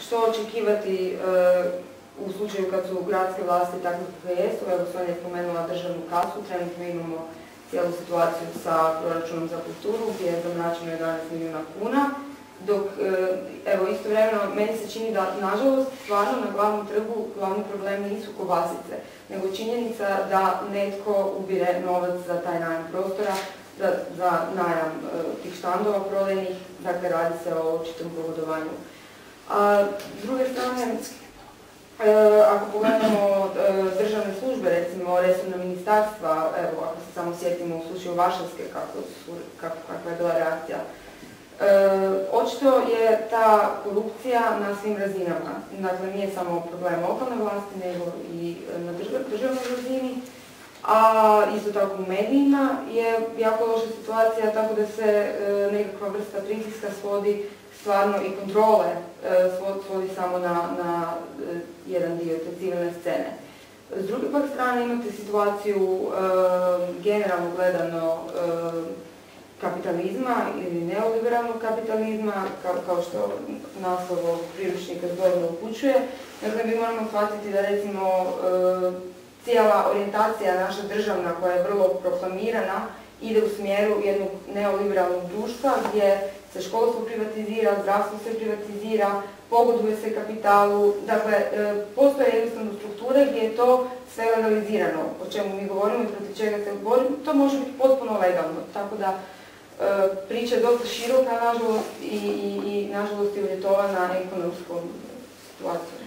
što očekivati u slučaju kad su gradske vlasti takve kakve jesu. Evo, Sonja je spomenula državnu kasu, trenutno imamo cijelu situaciju sa proračunom za kulturu gdje je zamračeno 11 milijuna kuna, dok evo istovremeno meni se čini da nažalost stvarno na glavnom trgu glavni problem nisu kobasice, nego činjenica da netko ubire novac za taj najam prostora, za najam tih štandova prodajnih, dakle radi se o očitom pogodovanju. S druge strane, ako pogledamo državne službe, recimo resorna ministarstva, evo ako se samo sjetimo u slučaju Varšavske kakva je bila reakcija, očito je ta korupcija na svim razinama. Dakle, nije samo problem lokalne vlasti, nego i na državnoj razini, a isto tako u medijima je jako loša situacija, tako da se nekakva vrsta pritiska svodi stvarno i kontrole svodi samo na jedan dio te civilne scene. S druge pak strane imate situaciju generalno gledano kapitalizma ili neoliberalnog kapitalizma, kao što naslov ovog priručnika zgodno upućuje. Dakle, mi moramo shvatiti da recimo cijela orijentacija naša državna koja je vrlo proklamirana ide u smjeru jednog neoliberalnog društva gdje se školstvo privatizira, zdravstvo se privatizira, pogoduje se kapitalu, dakle postoje jednostavno strukture gdje je to sve legalizirano, o čemu mi govorimo i protiv čega se borimo, to može biti potpuno legalno, tako da priča je dosta široka, nažalost, i nažalost je uvjetovana ekonomskom situacijom.